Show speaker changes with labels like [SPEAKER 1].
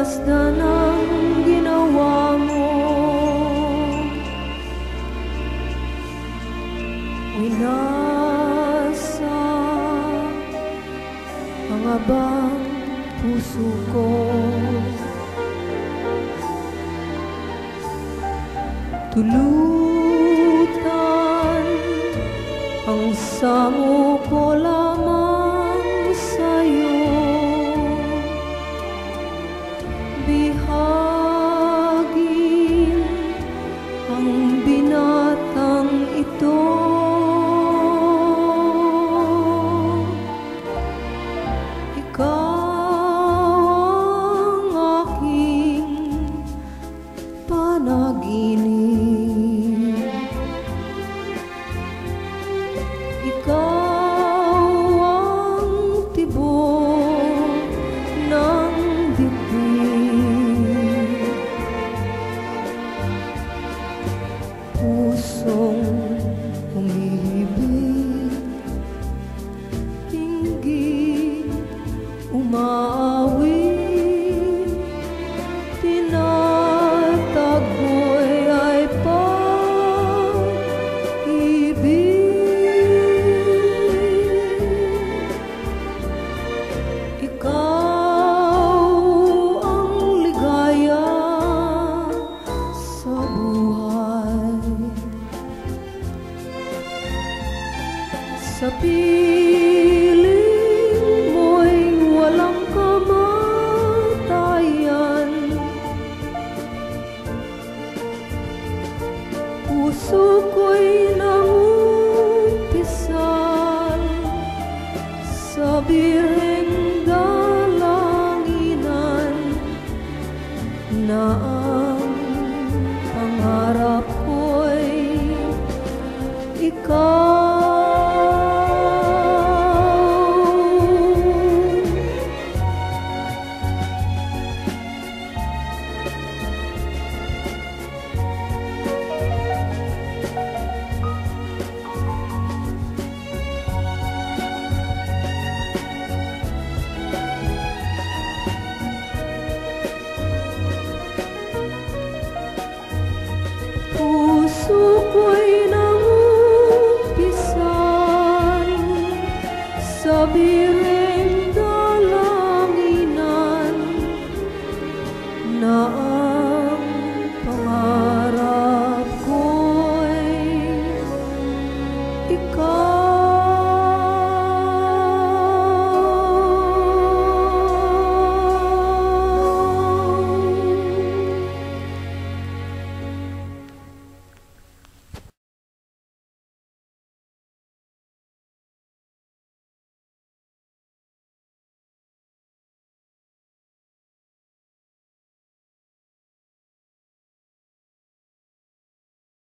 [SPEAKER 1] Pinagmasdan ang ginawa mo. Winasa ang abang puso ko. Tulutan ang sango ko lamang sa'yo. Bihagin ang binatang ito. Ikaw ang aking panaginip. Ikaw ang tibok ng dibdib. Pusong umibig, tinggin umawit, tinatagoy ay pag-ibig. Ikaw ang ligaya sa buhay. Sa piling mo'y walang kamatayan. Puso ko'y nangumpisal sa